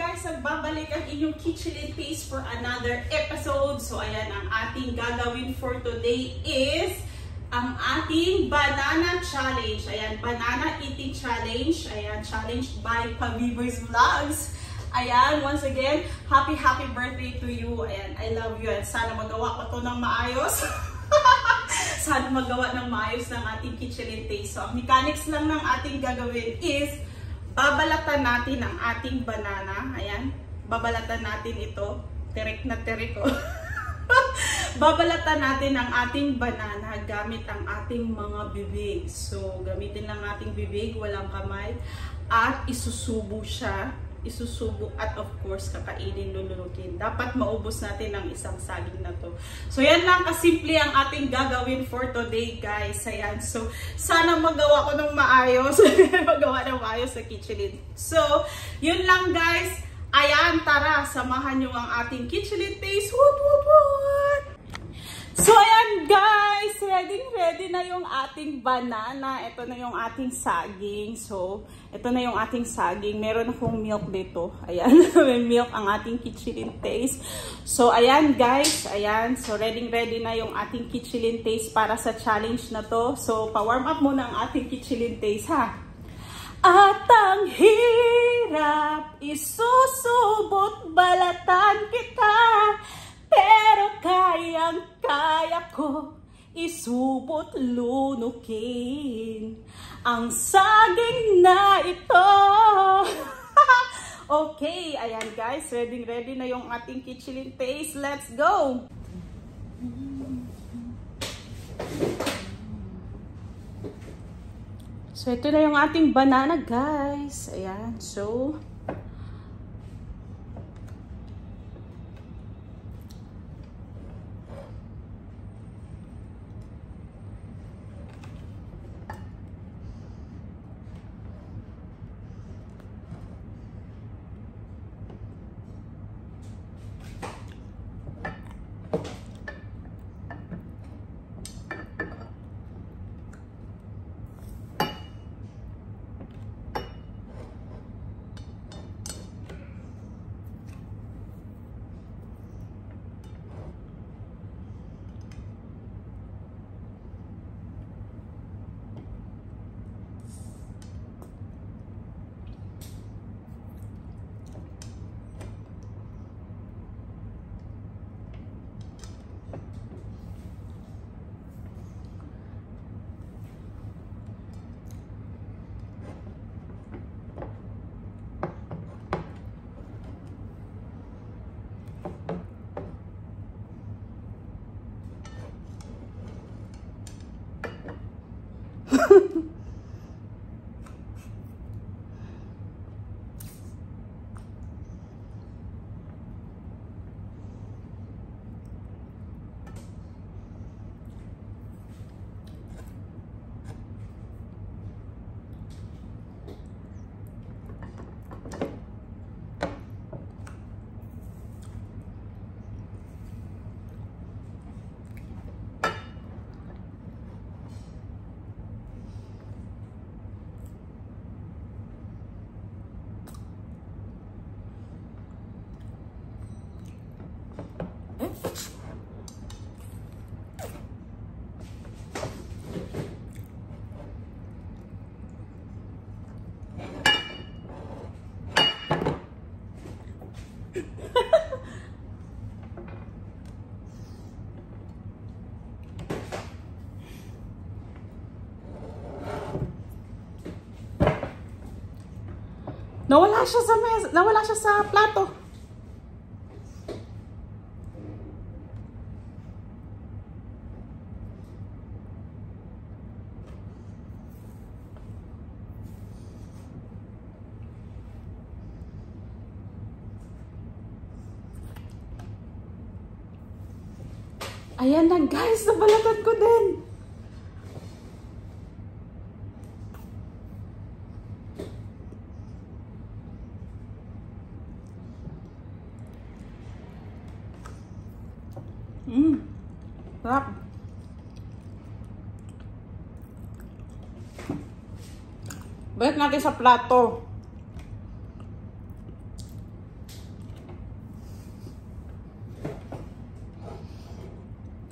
guys, nagbabalik ang inyong Kitchelin Taste for another episode. So ayan, ang ating gagawin for today is ang ating banana challenge. Ayan, banana eating challenge. Ayan, challenged by Pabibers Vlogs. Ayan, once again, happy birthday to you. Ayan, I love you. And sana magawa ko to ng maayos. Sana magawa ng maayos ng ating Kitchelin Taste. So, ang mechanics lang ng ating gagawin is babalatan natin ang ating banana. Ayan, babalatan natin ito. Tirik na tirik ko. Babalatan natin ang ating banana gamit ang ating mga bibig. So, gamitin lang ating bibig, walang kamay. At isusubo siya. Isusubo at of course kakainin, lulunukin. Dapat maubos natin ang isang saging na to. So yan lang kasimple ang ating gagawin for today, guys. Ayan. So sana magawa ko ng maayos. Magawa ng maayos sa Kitchelin. So yun lang, guys. Ayan, tara, samahan nyo ang ating Kitchelin Taste. Woot, woot, woot! So ayan, guys, ready na yung ating banana. Ito na yung ating saging. So ito na yung ating saging. Meron akong milk dito. Ayan, may milk ang ating Kitchelin Taste. So ayan, guys, ayan. So ready na yung ating Kitchelin Taste para sa challenge na to. So pa-warm up muna ang ating Kitchelin Taste, ha. At ang hirap, isusubot, balatan kita. Pero kayang-kaya ko isubot, lunukin ang saging na ito. Okay, ayan guys, ready na yung ating Kitchelin Taste. Let's go! So ito na yung ating banana, guys. Ayan, so nawala siya sa plato. Ayan na, guys, nabalatan ko din. Sarap. Balik natin sa plato.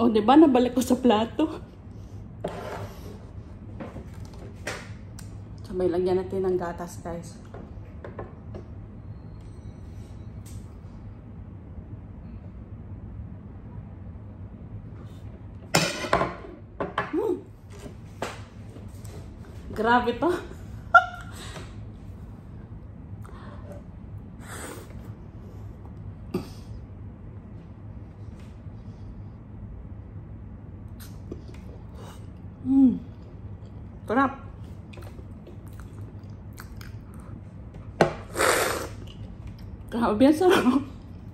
O, diba? Nabalik ko sa plato. Sabay, lagyan natin ng gatas, guys. Grabe to. Sarap. Grabe yan, sarap.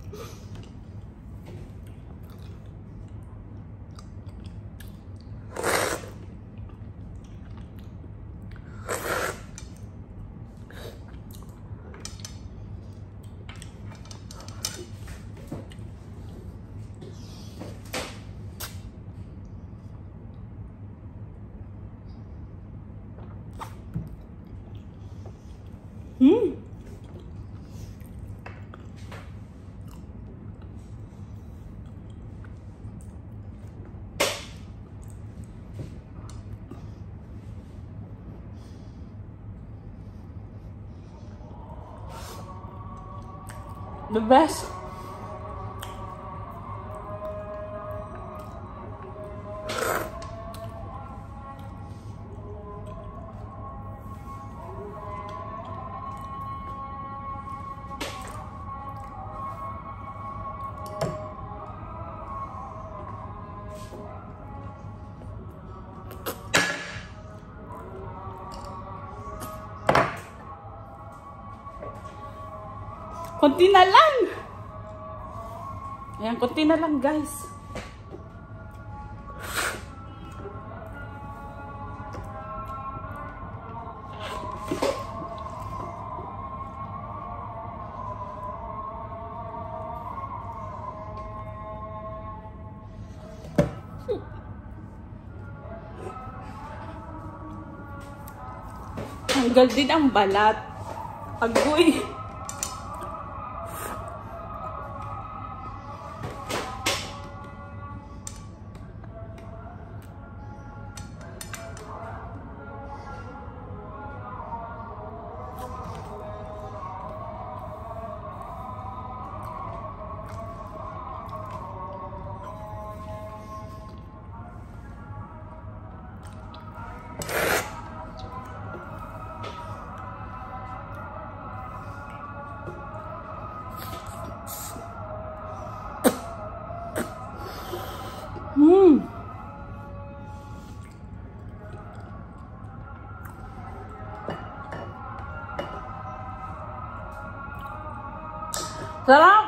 The best. Konti na lang. Ayan, konti na lang, guys. Tanggal din ang balat. Agoy. Sarap!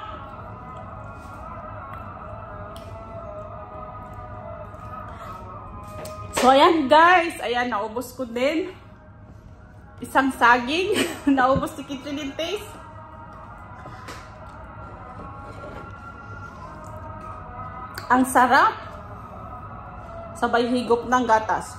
So, ayan guys. Ayan, naubos ko din. Isang saging. Naubos si Kitchen Taste. Ang sarap. Sabay higop ng gatas.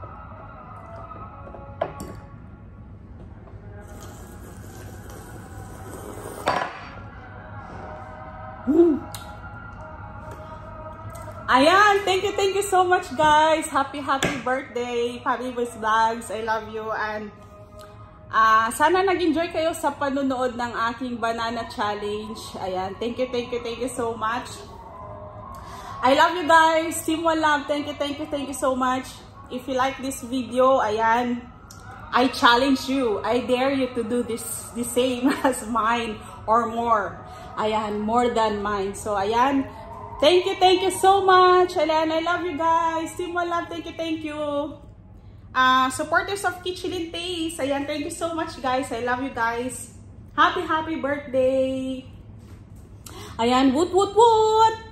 Ayan, thank you so much guys. Happy birthday, Pariwis Vlogs. I love you and sana nag-enjoy kayo sa panunood ng aking banana challenge. Ayan, thank you so much. I love you guys. Team One Love, thank you so much. If you like this video, ayan, I challenge you. I dare you to do the same as mine or more. Ayan, more than mine. So, ayan. Thank you so much. Ayan, I love you guys. Team One Love, thank you. Supporters of Kitchen Taste. Ayan, thank you so much guys. I love you guys. Happy birthday. Ayan, woot woot woot.